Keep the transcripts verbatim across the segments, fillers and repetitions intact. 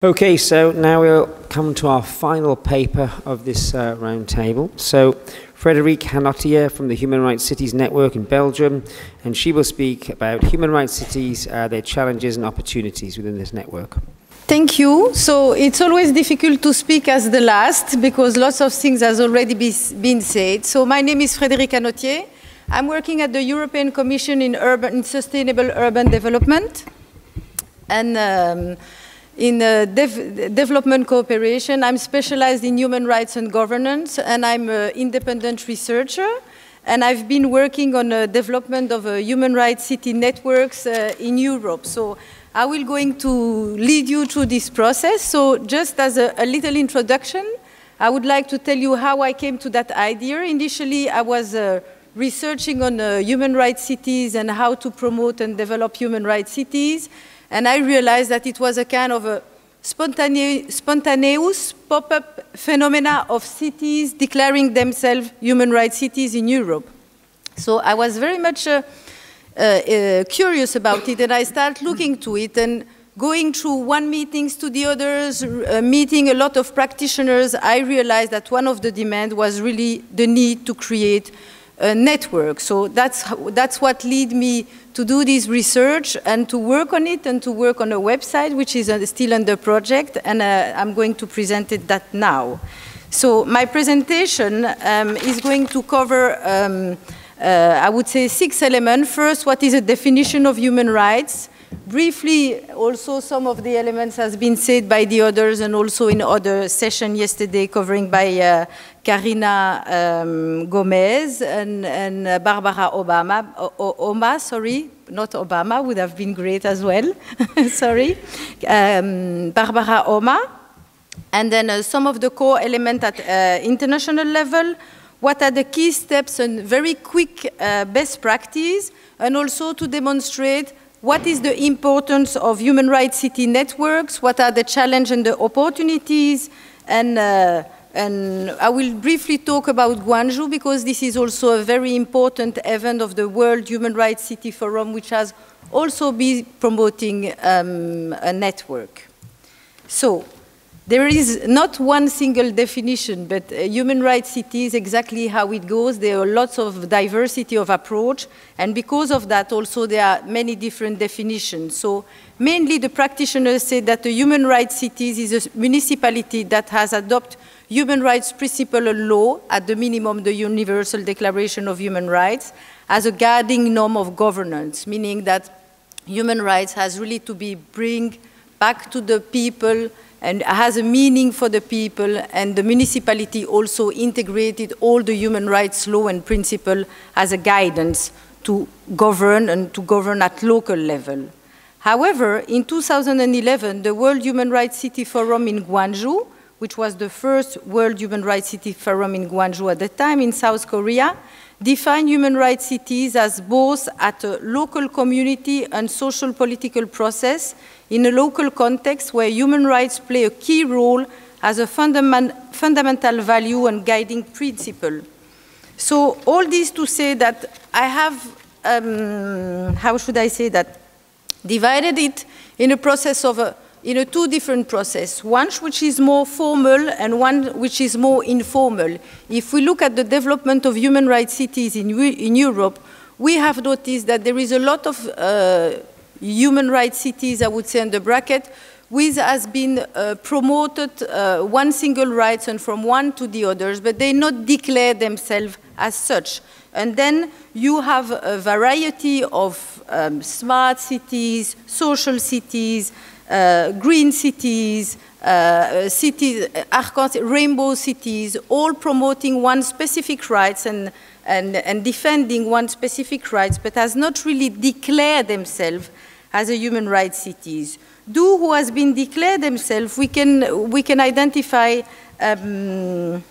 Okay, so now we'll come to our final paper of this uh, round table. So, Frédérique Hanotier from the Human Rights Cities Network in Belgium, and she will speak about human rights cities, uh, their challenges and opportunities within this network. Thank you. So it's always difficult to speak as the last because lots of things has already be, been said. So my name is Frédérique Hanotier. I'm working at the European Commission in, urban, in Sustainable Urban Development. And um, in uh, dev development cooperation, I'm specialized in human rights and governance, and I'm an independent researcher. And I've been working on the development of uh, human rights city networks uh, in Europe. So I will going to lead you through this process. So just as a, a little introduction, I would like to tell you how I came to that idea. Initially, I was uh, researching on uh, human rights cities and how to promote and develop human rights cities. And I realized that it was a kind of a spontane spontaneous pop-up phenomena of cities declaring themselves human rights cities in Europe. So I was very much uh, uh, uh, curious about it, and I started looking to it and going through one meetings to the others, uh, meeting a lot of practitioners. I realized that one of the demands was really the need to create a network. So that's, that's what led me to do this research and to work on it and to work on a website which is uh, still under project, and uh, I'm going to present it that now. So my presentation um, is going to cover, um, uh, I would say, six elements. First, what is a definition of human rights? Briefly, also some of the elements has been said by the others and also in other session yesterday covering by uh, Karina um, Gomez and, and uh, Barbara Obama, o o Oma, sorry, not Obama, would have been great as well, sorry, um, Barbara Oma, and then uh, some of the core elements at uh, international level, what are the key steps and very quick uh, best practice, and also to demonstrate what is the importance of human rights city networks, what are the challenges and the opportunities, and uh, And I will briefly talk about Gwangju because this is also a very important event of the World Human Rights City Forum, which has also been promoting um, a network. So there is not one single definition, but uh, human rights city is exactly how it goes. There are lots of diversity of approach, and because of that also there are many different definitions. So mainly the practitioners say that the human rights cities is a municipality that has adopted human rights principle and law, at the minimum the Universal Declaration of Human Rights, as a guiding norm of governance, meaning that human rights has really to be bring back to the people and has a meaning for the people, and the municipality also integrated all the human rights law and principle as a guidance to govern and to govern at local level. However, in two thousand eleven, the World Human Rights City Forum in Gwangju, which was the first World Human Rights City Forum in Gwangju at the time in South Korea, defined human rights cities as both at a local community and social political process in a local context where human rights play a key role as a fundament, fundamental value and guiding principle. So all this to say that I have, um, how should I say that, divided it in a process of a in a two different process, one which is more formal and one which is more informal. If we look at the development of human rights cities in, in Europe, we have noticed that there is a lot of uh, human rights cities, I would say, in the bracket, which has been uh, promoted uh, one single rights and from one to the others, but they not declare themselves as such. And then you have a variety of um, smart cities, social cities, Uh, green cities, uh, cities, rainbow cities, all promoting one specific rights and, and, and defending one specific rights, but has not really declared themselves as a human rights cities. Do who has been declared themselves, we can, we can identify um,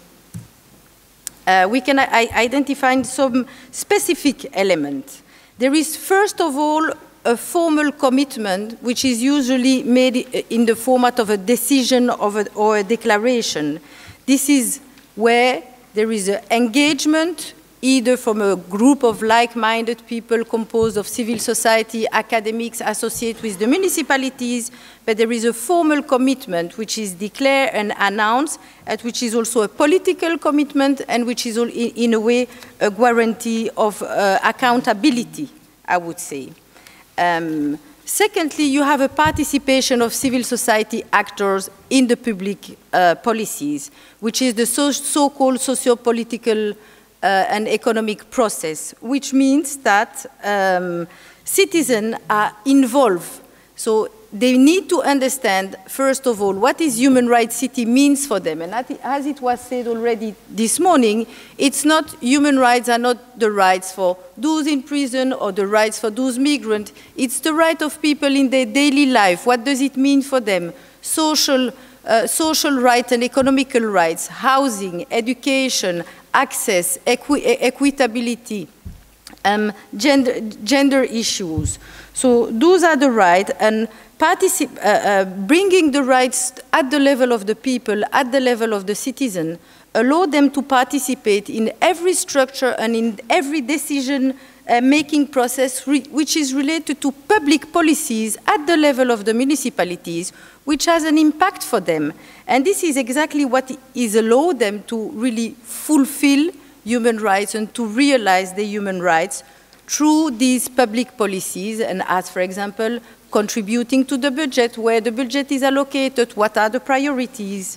uh, we can identify some specific elements. There is, first of all, a formal commitment, which is usually made in the format of a decision of a, or a declaration. This is where there is an engagement either from a group of like-minded people composed of civil society, academics associated with the municipalities, but there is a formal commitment which is declared and announced, and which is also a political commitment, and which is in a way a guarantee of uh, accountability, I would say. Um, secondly, you have a participation of civil society actors in the public uh, policies, which is the so- so-called socio-political Uh, an economic process, which means that um, citizens are involved. So they need to understand, first of all, what is human rights city means for them. And as it was said already this morning, it's not, human rights are not the rights for those in prison or the rights for those migrants. It's the right of people in their daily life. What does it mean for them? Social, uh, social rights and economical rights, housing, education, access, equi equitability, um, gender, gender issues. So those are the rights, and particip uh, uh, bringing the rights at the level of the people, at the level of the citizen, allow them to participate in every structure and in every decision uh, making process re which is related to public policies at the level of the municipalities, which has an impact for them. And this is exactly what is allowed them to really fulfill human rights and to realize the human rights through these public policies, and as, for example, contributing to the budget, where the budget is allocated, what are the priorities.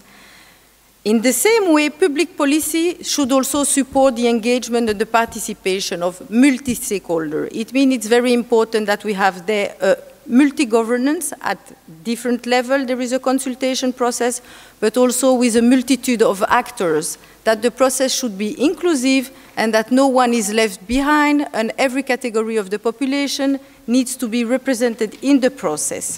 In the same way, public policy should also support the engagement and the participation of multi-stakeholders. It means it's very important that we have there uh, multi-governance at different levels. There is a consultation process, but also with a multitude of actors, that the process should be inclusive and that no one is left behind, and every category of the population needs to be represented in the process.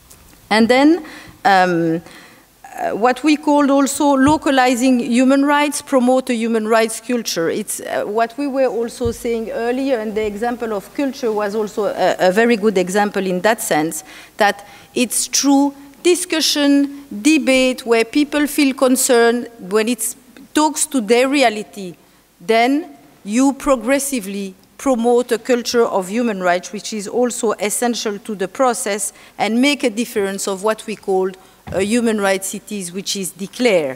And then, um, Uh, what we called also localizing human rights, promote a human rights culture. It's uh, what we were also saying earlier, and the example of culture was also a, a very good example in that sense, that it's through discussion, debate, where people feel concerned, when it talks to their reality, then you progressively promote a culture of human rights, which is also essential to the process, and make a difference of what we called Uh, human rights cities, which is declared.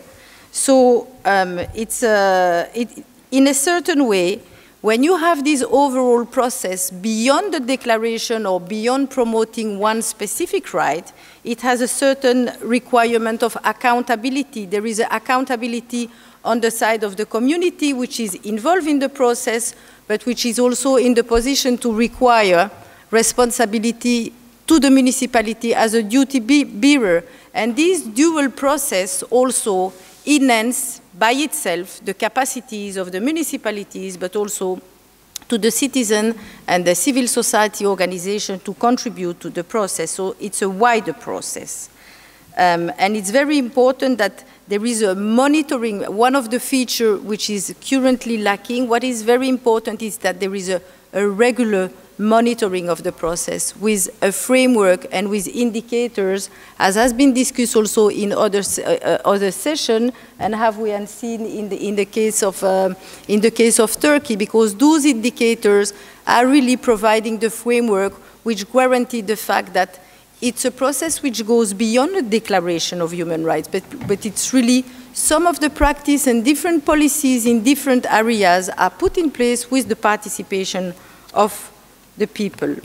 So um, it's uh, it, in a certain way, when you have this overall process beyond the declaration or beyond promoting one specific right, it has a certain requirement of accountability. There is an accountability on the side of the community, which is involved in the process, but which is also in the position to require responsibility to the municipality as a duty bearer. And this dual process also enhances by itself the capacities of the municipalities, but also to the citizen and the civil society organization to contribute to the process. So it's a wider process. Um, and it's very important that there is a monitoring. One of the features which is currently lacking, what is very important is that there is a, a regular monitoring of the process with a framework and with indicators, as has been discussed also in other uh, other sessions, and have we seen in the in the case of um, in the case of Turkey, because those indicators are really providing the framework which guarantee the fact that it's a process which goes beyond the declaration of human rights, but but it's really some of the practice and different policies in different areas are put in place with the participation of the people.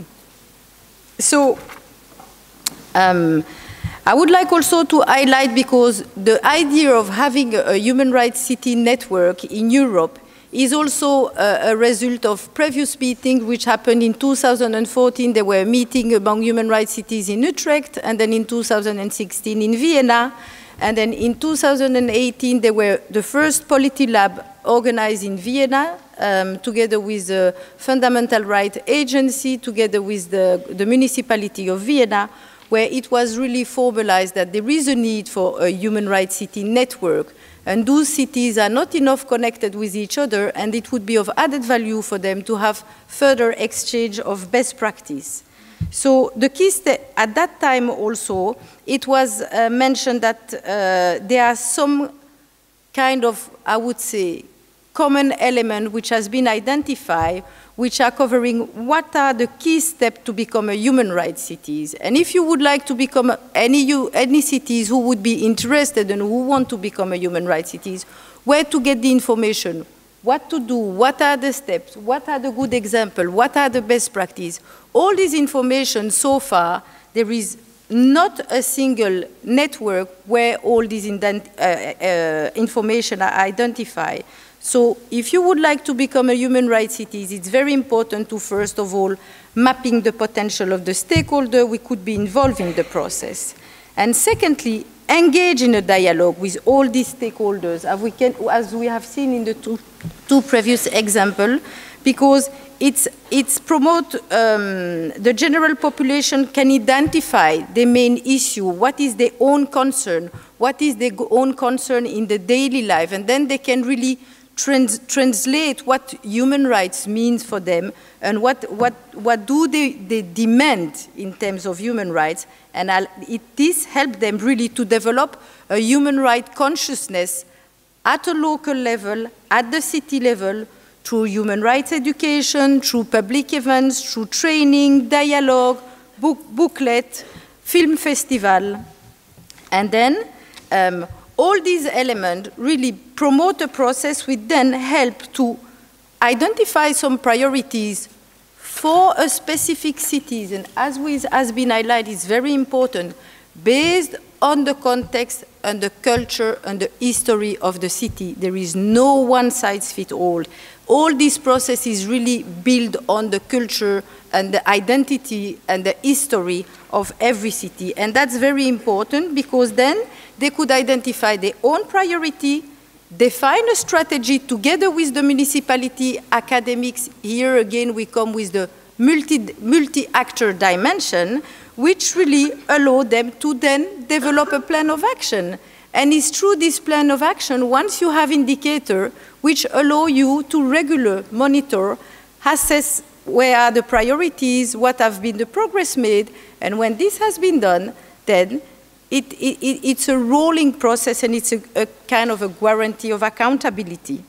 So um, I would like also to highlight, because the idea of having a, a human rights city network in Europe is also a, a result of previous meetings which happened in two thousand fourteen. There were a meeting among human rights cities in Utrecht, and then in two thousand sixteen in Vienna, and then in two thousand eighteen there were the first Polity Lab organized in Vienna, Um, together with the Fundamental Rights Agency, together with the, the municipality of Vienna, where it was really formalized that there is a need for a human rights city network. And those cities are not enough connected with each other, and it would be of added value for them to have further exchange of best practice. So the key step, at that time also, it was uh, mentioned that uh, there are some kind of, I would say, common elements which has been identified, which are covering what are the key steps to become a human rights cities. And if you would like to become any, any cities who would be interested and who want to become a human rights cities, where to get the information, what to do, what are the steps, what are the good examples, what are the best practice. All this information so far, there is not a single network where all this uh, uh, information are identified. So if you would like to become a human rights city, it's very important to, first of all, mapping the potential of the stakeholder we could be involved in the process. And secondly, engage in a dialogue with all these stakeholders, as we, can, as we have seen in the two, two previous examples, because it's, it's promote, um, the general population can identify the main issue, what is their own concern, what is their own concern in the daily life, and then they can really trans translate what human rights means for them and what, what, what do they, they demand in terms of human rights. And I'll, it, this helps them really to develop a human rights consciousness at a local level, at the city level, through human rights education, through public events, through training, dialogue, book, booklet, film festival. And then um, all these elements really promote a process which then help to identify some priorities for a specific cities. And as we, has been highlighted, it's very important, based on the context and the culture and the history of the city. There is no one size fits all. All these processes really build on the culture and the identity and the history of every city. And that's very important because then they could identify their own priority, define a strategy together with the municipality, academics. Here again, we come with the multi, multi-actor dimension, which really allow them to then develop a plan of action. And it's through this plan of action, once you have indicators which allow you to regularly monitor, assess where are the priorities, what have been the progress made, and when this has been done, then it, it, it's a rolling process and it's a, a kind of a guarantee of accountability.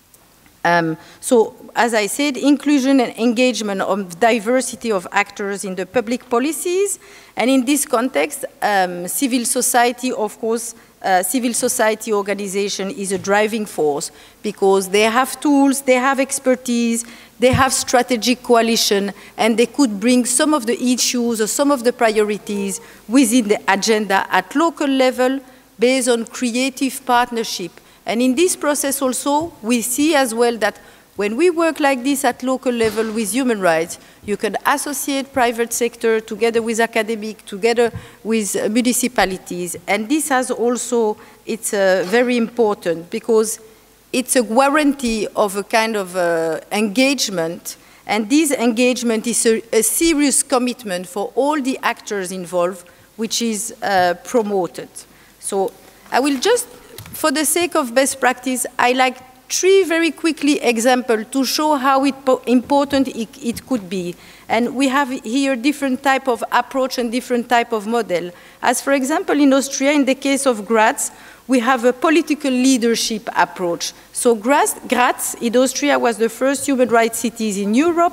Um, so, as I said, inclusion and engagement of diversity of actors in the public policies, and in this context, um, civil society, of course, uh, civil society organization is a driving force because they have tools, they have expertise, they have strategic coalition, and they could bring some of the issues or some of the priorities within the agenda at local level based on creative partnership. And in this process also, we see as well that when we work like this at local level with human rights, you can associate private sector together with academic, together with uh, municipalities. And this has also, it's uh, very important because it's a guarantee of a kind of uh, engagement. And this engagement is a, a serious commitment for all the actors involved, which is uh, promoted. So I will just, for the sake of best practice, I like three very quickly examples to show how it important it, it could be. And we have here different type of approach and different type of model. As for example, in Austria, in the case of Graz, we have a political leadership approach. So Graz, Graz in Austria was the first human rights cities in Europe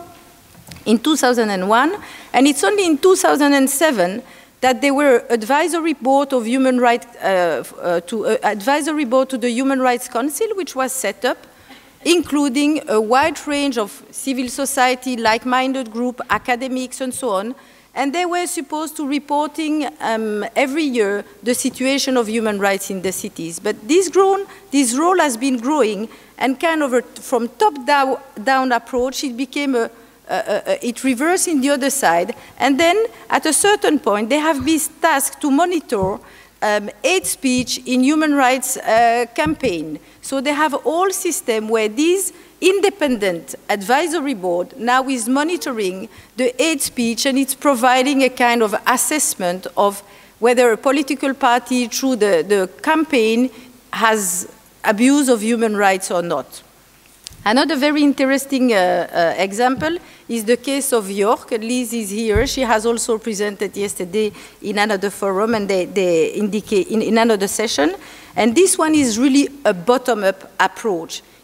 in two thousand one, and it's only in two thousand seven that there were advisory board of human rights, uh, uh, to uh, advisory board to the Human Rights Council, which was set up, including a wide range of civil society, like-minded group, academics, and so on. And they were supposed to reporting um, every year the situation of human rights in the cities. But this, grown, this role has been growing, and kind of a, from top-down down approach, it became a Uh, uh, it reversed in the other side, and then at a certain point they have been tasked to monitor um, hate speech in human rights uh, campaign. So they have a whole system where this independent advisory board now is monitoring the hate speech, and it's providing a kind of assessment of whether a political party through the, the campaign has abuse of human rights or not. Another very interesting uh, uh, example is the case of York. Liz is here. She has also presented yesterday in another forum and they, they indicate in, in another session. And this one is really a bottom-up approach.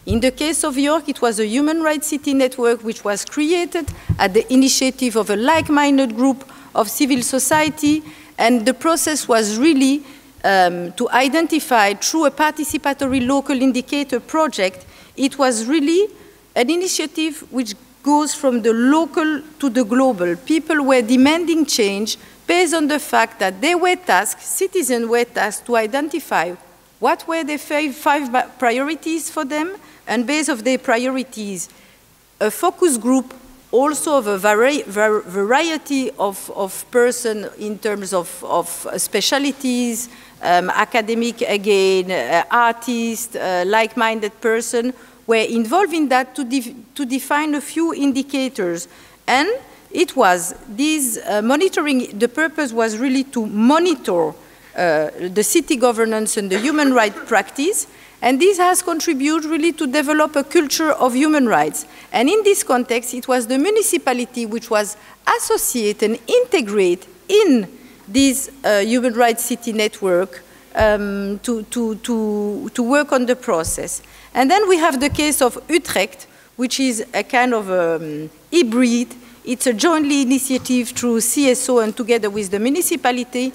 In the case of York, it was a Human Rights City network which was created at the initiative of a like-minded group of civil society, and the process was really um, to identify through a participatory local indicator project. It was really an initiative which goes from the local to the global. People were demanding change based on the fact that they were tasked, citizens were tasked to identify what were the five, five priorities for them, and based on their priorities, a focus group also of a vari var variety of, of persons in terms of, of specialities, um, academic again, uh, artists, uh, like-minded person, were involved in that to, de to define a few indicators. And it was this uh, monitoring, the purpose was really to monitor uh, the city governance and the human rights practice. And this has contributed really to develop a culture of human rights. And in this context, it was the municipality which was associated and integrated in this uh, human rights city network um, to, to, to, to work on the process. And then we have the case of Utrecht, which is a kind of um, hybrid. It's a jointly initiative through C S O and together with the municipality,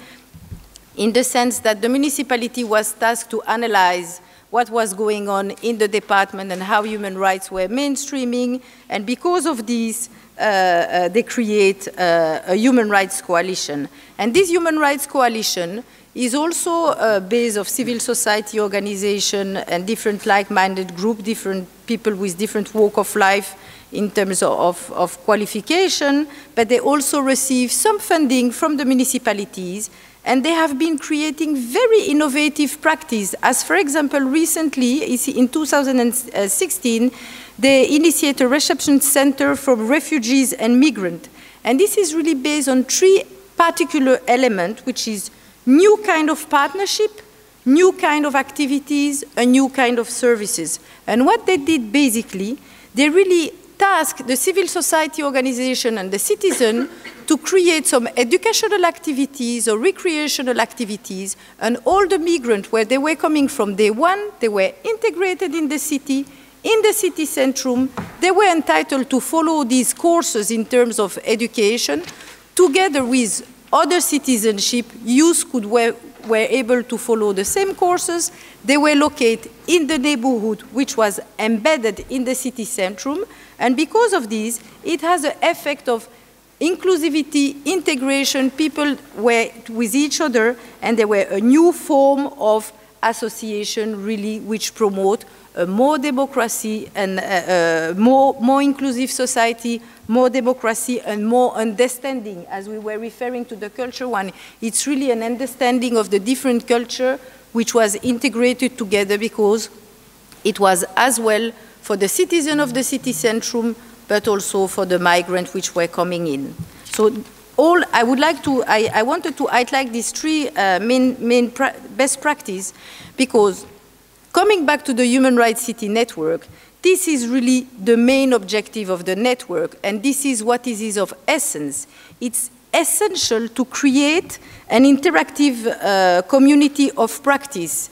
in the sense that the municipality was tasked to analyze what was going on in the department and how human rights were mainstreaming. And because of this, uh, uh, they create uh, a human rights coalition. And this human rights coalition is also a base of civil society organization and different like-minded groups, different people with different walk of life in terms of, of qualification, but they also receive some funding from the municipalities. And they have been creating very innovative practice. As for example, recently, in two thousand sixteen, they initiated a reception center for refugees and migrants. And this is really based on three particular elements, which is new kind of partnership, new kind of activities, a new kind of services. And what they did basically, they really tasked the civil society organization and the citizen to create some educational activities or recreational activities, and all the migrants, where they were coming from day one, they were integrated in the city, in the city centrum. They were entitled to follow these courses in terms of education. Together with other citizenship, youth could were, were able to follow the same courses. They were located in the neighborhood, which was embedded in the city centrum. And because of this, it has an effect of inclusivity, integration, people were with each other, and there were a new form of association really which promote a more democracy and a, a more, more inclusive society, more democracy and more understanding. As we were referring to the culture one, it's really an understanding of the different culture which was integrated together, because it was as well for the citizen of the city centrum, but also for the migrants which were coming in. So all I would like to, I, I wanted to highlight these three uh, main, main pra best practice, because coming back to the Human Rights City Network, this is really the main objective of the network, and this is what it is of essence. It's essential to create an interactive uh, community of practice.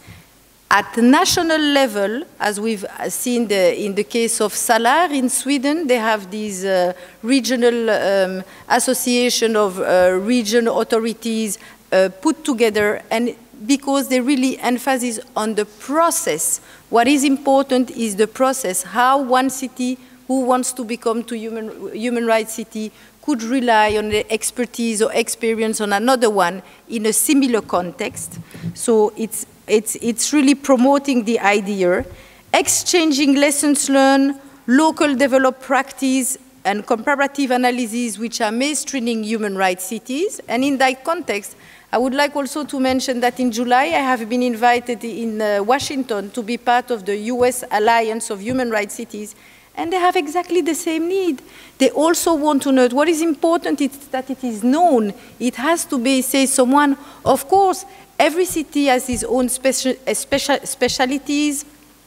At the national level, as we've seen the, in the case of Salar in Sweden, they have this uh, regional um, association of uh, region authorities uh, put together, and because they really emphasize on the process. What is important is the process, how one city who wants to become to human, human rights city could rely on the expertise or experience on another one in a similar context. So it's It's, it's really promoting the idea, exchanging lessons learned, local developed practice, and comparative analysis which are mainstreaming human rights cities. And in that context, I would like also to mention that in July I have been invited in uh, Washington to be part of the U S Alliance of Human Rights Cities, and they have exactly the same need. They also want to know what is important is that it is known. It has to be, say, someone, of course, every city has its own special, special, specialities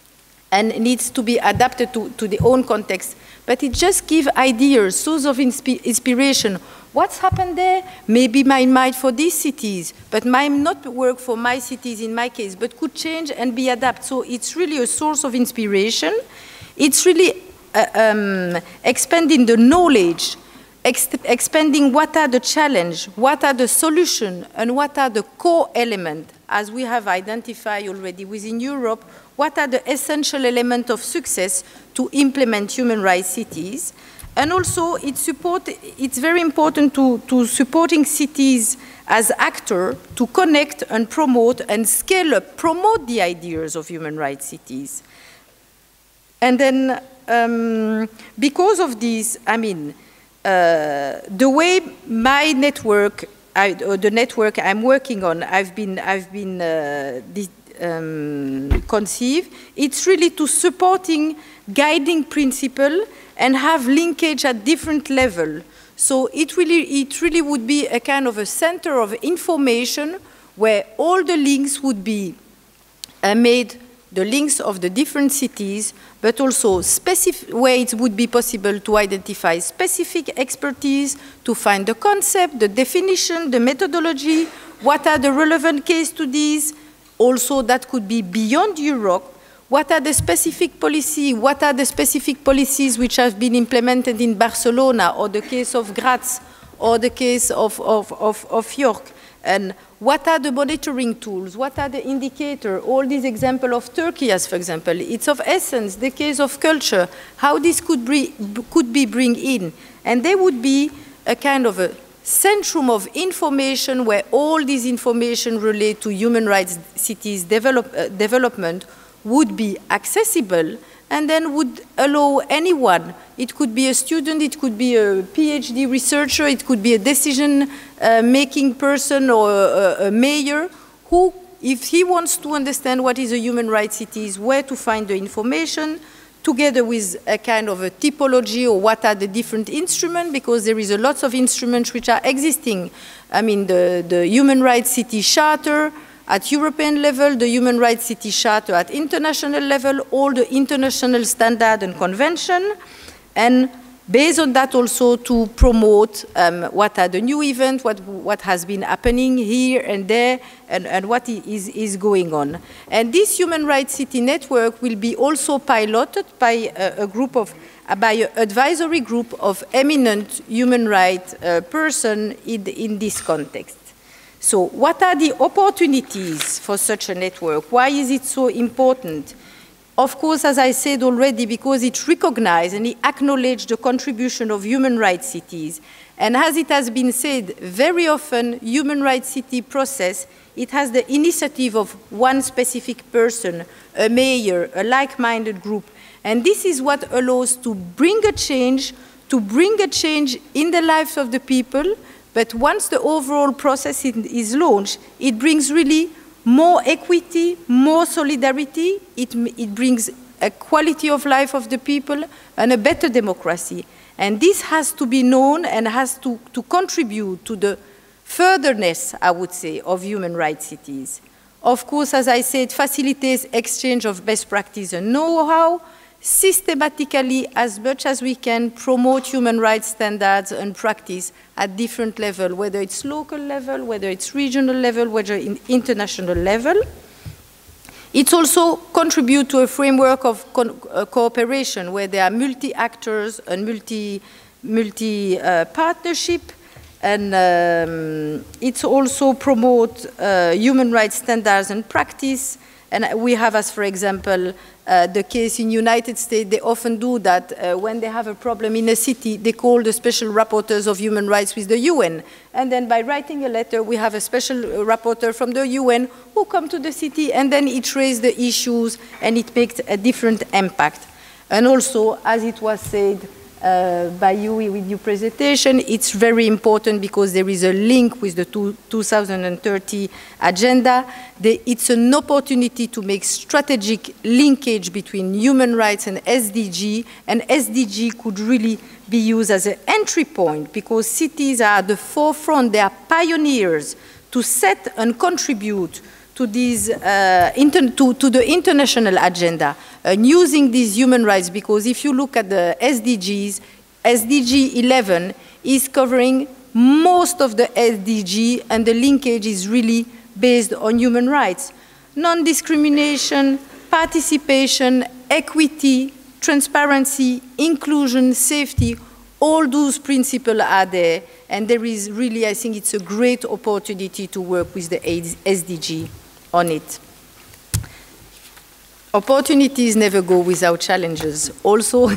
and needs to be adapted to, to the own context. But it just gives ideas, source of insp inspiration. what's happened there? Maybe might might for these cities, but might not work for my cities in my case, but could change and be adapted. So it's really a source of inspiration. It's really uh, um, expanding the knowledge, ex expanding what are the challenges, what are the solutions, and what are the core elements, as we have identified already within Europe, what are the essential elements of success to implement human rights cities. And also, it's, support, it's very important to, to supporting cities as actors to connect and promote and scale up, promote the ideas of human rights cities. And then, um, because of this, I mean, uh, the way my network, I, or the network I'm working on, I've been, I've been uh, um, conceived, it's really to supporting guiding principle and have linkage at different levels. So it really, it really would be a kind of a center of information where all the links would be uh, made, the links of the different cities, but also specific where it would be possible to identify specific expertise, to find the concept, the definition, the methodology, what are the relevant case studies, also that could be beyond Europe. What are the specific policy? What are the specific policies which have been implemented in Barcelona, or the case of Graz, or the case of, of, of, of York? And what are the monitoring tools? What are the indicators? All these examples of Turkey, as for example, it's of essence, the case of culture, how this could be, could be bring in. And there would be a kind of a centrum of information where all this information related to human rights cities develop, uh, development would be accessible and then would allow anyone. It could be a student, it could be a PhD researcher, it could be a decision-making uh, person or a, a mayor who, if he wants to understand what is a human rights city, is where to find the information, together with a kind of a typology or what are the different instruments, because there is a lot of instruments which are existing. I mean, the, the Human Rights City Charter, at European level, the Human Rights City Charter at international level, all the international standard and convention, and based on that also to promote um, what are the new events, what, what has been happening here and there, and, and what is, is going on. And this Human Rights City Network will be also piloted by a, a group of, uh, by an advisory group of eminent human rights uh, persons in, in this context. So what are the opportunities for such a network? Why is it so important? Of course, as I said already, because it recognizes and it acknowledges the contribution of human rights cities. And as it has been said, very often, human rights city process, it has the initiative of one specific person, a mayor, a like-minded group. And this is what allows to bring a change, to bring a change in the lives of the people. But once the overall process is launched, it brings really more equity, more solidarity. It, it brings a quality of life of the people and a better democracy. And this has to be known and has to, to contribute to the furtherness, I would say, of human rights cities. Of course, as I said, facilitates exchange of best practice and know-how, systematically, as much as we can, promote human rights standards and practice at different levels, whether it's local level, whether it's regional level, whether in international level. It also contributes to a framework of co uh, cooperation where there are multi-actors and multi, multi uh, partnership, and um, it also promotes uh, human rights standards and practice. And we have, as for example, uh, the case in the United States, they often do that uh, when they have a problem in a city, they call the special rapporteurs of human rights with the U N. And then by writing a letter, we have a special rapporteur from the U N who come to the city, and then it raises the issues and it makes a different impact. And also, as it was said uh, by you with your presentation, it's very important because there is a link with the two, two thousand thirty agenda. The, it's an opportunity to make strategic linkage between human rights and S D G, and S D G could really be used as an entry point because cities are at the forefront, they are pioneers to set and contribute to, these, uh, inter to, to the international agenda, and using these human rights, because if you look at the S D Gs, S D G eleven is covering most of the S D G and the linkage is really based on human rights. Non-discrimination, participation, equity, transparency, inclusion, safety, all those principles are there, and there is really, I think it's a great opportunity to work with the S D G on it. Opportunities never go without challenges. Also,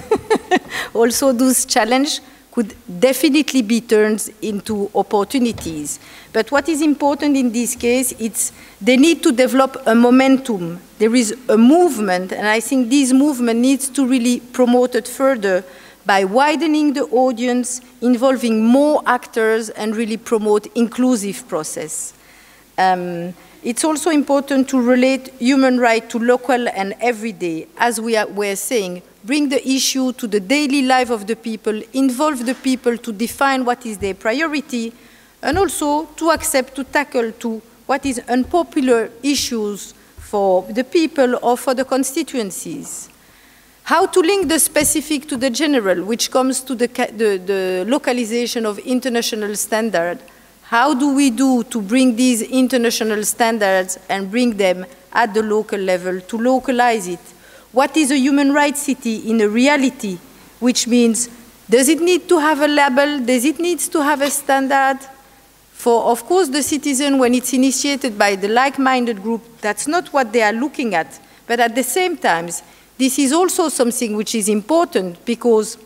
also those challenges could definitely be turned into opportunities. But what is important in this case, it's they need to develop a momentum. There is a movement, and I think this movement needs to really promote it further by widening the audience, involving more actors, and really promote inclusive process. Um, it's also important to relate human rights to local and everyday, as we are, were saying, bring the issue to the daily life of the people, involve the people to define what is their priority, and also to accept to tackle to what is unpopular issues for the people or for the constituencies. How to link the specific to the general, which comes to the, the, the localization of international standards. How do we do to bring these international standards and bring them at the local level to localize it? What is a human rights city in a reality? Which means, does it need to have a label? Does it need to have a standard? For, of course, the citizen, when it's initiated by the like-minded group, that's not what they are looking at. But at the same time, this is also something which is important because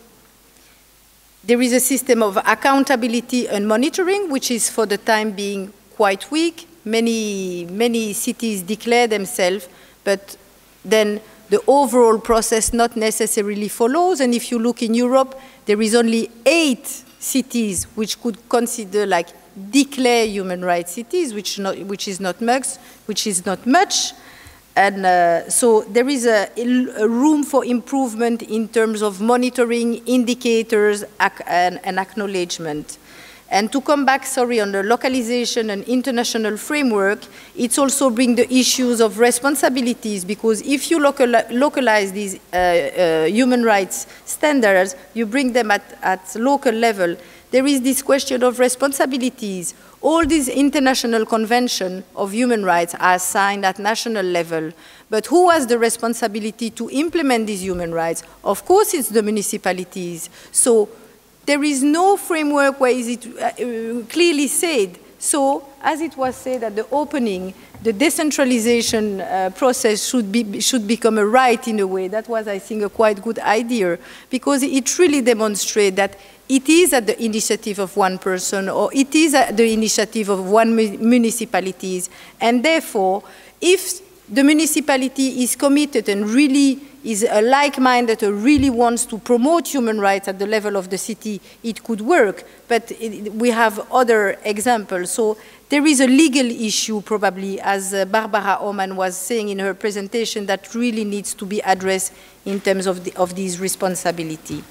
there is a system of accountability and monitoring, which is for the time being quite weak. Many, many cities declare themselves, but then the overall process not necessarily follows. And if you look in Europe, there is only eight cities which could consider like declare human rights cities, which, not, which is not much, which is not much. And uh, so there is a, a room for improvement in terms of monitoring, indicators, ac and, and acknowledgement. And to come back, sorry, on the localization and international framework, it's also bring the issues of responsibilities, because if you local localize these uh, uh, human rights standards, you bring them at, at local level, there is this question of responsibilities. All these international conventions of human rights are signed at national level, but who has the responsibility to implement these human rights? Of course, it's the municipalities. So there is no framework where is it uh, clearly said. So, as it was said at the opening, the decentralization uh, process should, be, should become a right in a way. That was, I think, a quite good idea, because it really demonstrates that it is at the initiative of one person, or it is at the initiative of one municipality, and therefore, if the municipality is committed and really is a like-minded or really wants to promote human rights at the level of the city, it could work, but it, we have other examples. So there is a legal issue probably, as uh, Barbara Oman was saying in her presentation, that really needs to be addressed in terms of, the, of these responsibility.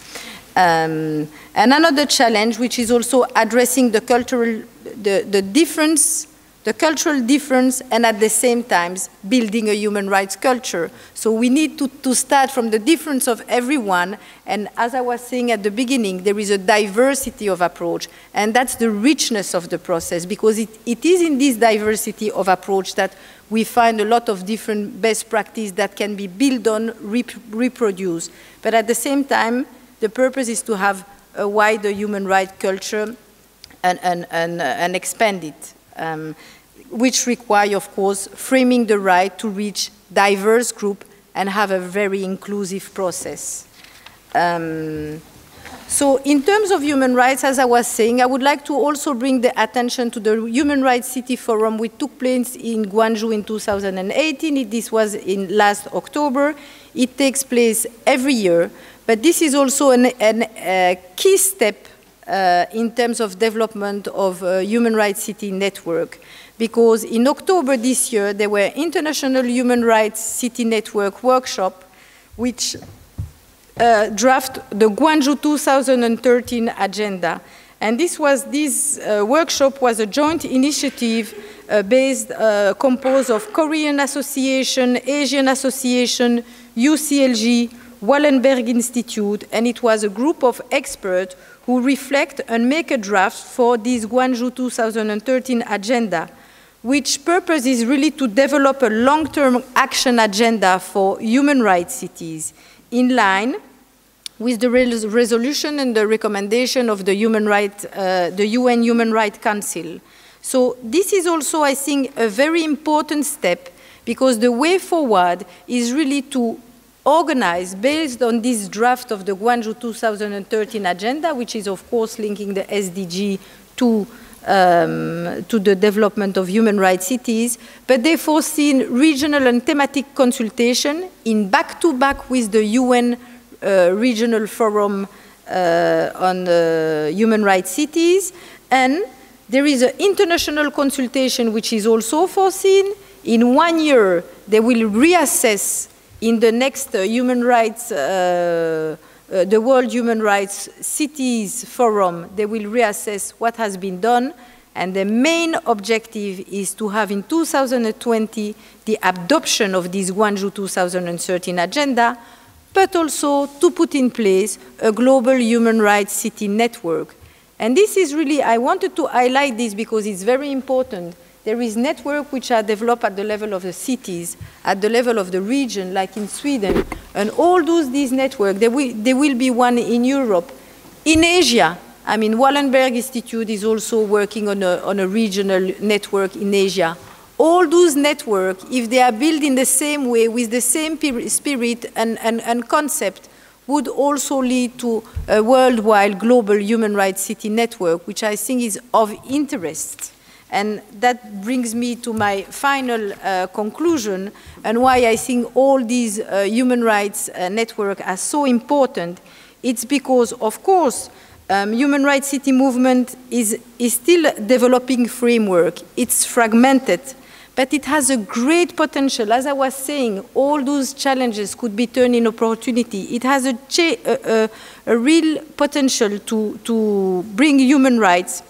Um, and another challenge, which is also addressing the cultural, the, the difference, the cultural difference, and at the same time building a human rights culture. So we need to, to start from the difference of everyone, and as I was saying at the beginning, there is a diversity of approach, and that's the richness of the process, because it, it is in this diversity of approach that we find a lot of different best practice that can be built on, rep reproduced. But at the same time, the purpose is to have a wider human rights culture and, and, and, uh, and expand it, um, which require, of course, framing the right to reach diverse groups and have a very inclusive process. Um, so in terms of human rights, as I was saying, I would like to also bring the attention to the Human Rights City Forum, which took place in Gwangju in two thousand eighteen. This was in last October. It takes place every year. But this is also an, an, a key step uh, in terms of development of a Human Rights City network, because in October this year, there were International Human Rights City Network workshop, which uh, draft the Gwangju two thousand thirteen agenda. And this was, this uh, workshop was a joint initiative uh, based, uh, composed of Korean Association, Asian Association, U C L G, Wallenberg Institute, and it was a group of experts who reflect and make a draft for this Gwangju two thousand thirteen agenda, which purpose is really to develop a long-term action agenda for human rights cities in line with the res resolution and the recommendation of the, human right, uh, the U N Human Rights Council. So this is also, I think, a very important step, because the way forward is really to organize, based on this draft of the Gwangju two thousand thirteen agenda, which is of course linking the S D G to, um, to the development of human rights cities, but they foresee regional and thematic consultation in back-to-back with the U N uh, Regional Forum uh, on uh, Human Rights Cities, and there is an international consultation which is also foreseen. In one year, they will reassess in the next uh, human rights, uh, uh, the World Human Rights Cities Forum, they will reassess what has been done. And the main objective is to have in two thousand twenty the adoption of this Gwangju two thousand thirteen agenda, but also to put in place a global human rights city network. And this is really, I wanted to highlight this because it's very important. There is network which are developed at the level of the cities, at the level of the region, like in Sweden. And all those, these networks, there will, there will be one in Europe. In Asia, I mean, Wallenberg Institute is also working on a, on a regional network in Asia. All those networks, if they are built in the same way, with the same spirit and, and, and concept, would also lead to a worldwide global human rights city network, which I think is of interest. And that brings me to my final uh, conclusion, and why I think all these uh, human rights uh, networks are so important. It's because, of course, um, human rights city movement is, is still developing framework. It's fragmented, but it has a great potential. As I was saying, all those challenges could be turned into opportunity. It has a, a, a, a real potential to, to bring human rights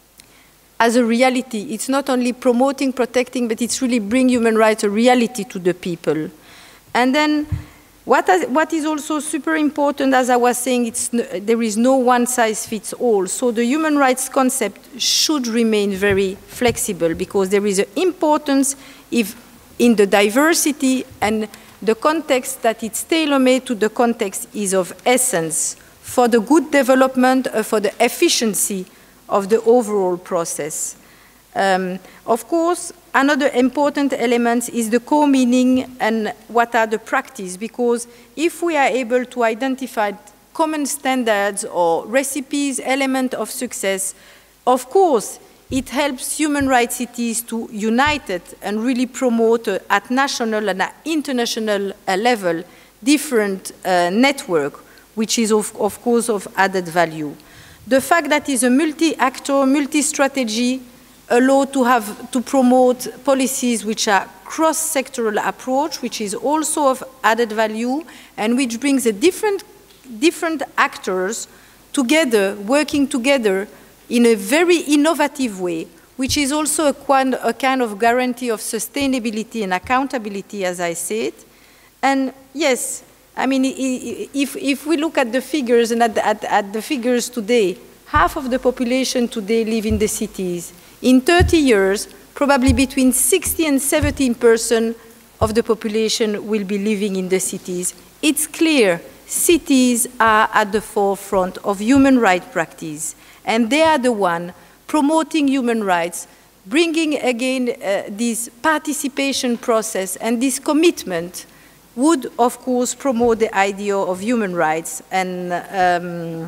as a reality. It's not only promoting, protecting, but it's really bring human rights a reality to the people. And then what, has, what is also super important, as I was saying, it's no, there is no one size fits all. So the human rights concept should remain very flexible, because there is an importance if in the diversity, and the context that it's tailor-made to the context is of essence for the good development, uh, for the efficiency of the overall process. Um, of course, another important element is the core meaning and what are the practice, because if we are able to identify common standards or recipes, element of success, of course, it helps human rights cities to unite it and really promote uh, at national and at international uh, level different uh, network, which is of, of course of added value. The fact that it's a multi-actor, multi-strategy, allow to have to promote policies which are cross-sectoral approach, which is also of added value, and which brings a different, different actors together, working together in a very innovative way, which is also a, a kind of guarantee of sustainability and accountability, as I said. And yes, I mean, if, if we look at the figures and at, at, at the figures today, half of the population today live in the cities. In thirty years, probably between sixty and seventeen percent of the population will be living in the cities. It's clear cities are at the forefront of human rights practice, and they are the one promoting human rights, bringing again uh, this participation process and this commitment would, of course, promote the idea of human rights. And, um,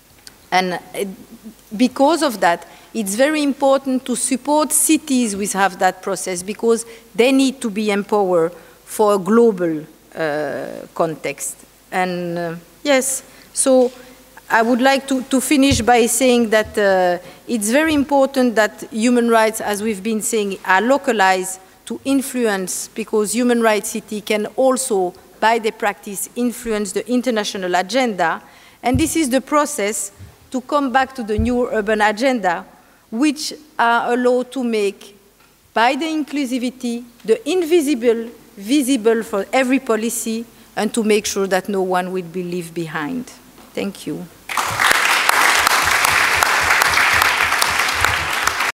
and because of that, it's very important to support cities which have that process, because they need to be empowered for a global uh, context. And uh, yes, so I would like to, to finish by saying that uh, it's very important that human rights, as we've been saying, are localized to influence, because human rights city can also, by their practice, influence the international agenda. And this is the process to come back to the new urban agenda, which are allowed to make, by the inclusivity, the invisible visible for every policy, and to make sure that no one will be left behind. Thank you.